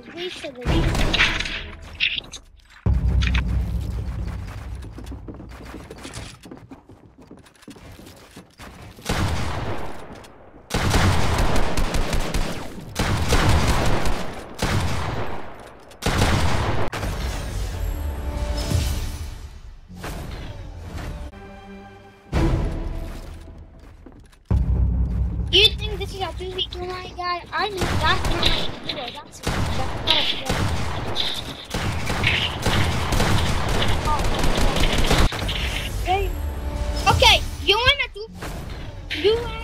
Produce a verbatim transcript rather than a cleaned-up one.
because we should leave. You think this is a two v two night, guy? I knew that's not my computer. That's that's not a okay, you wanna do you wanna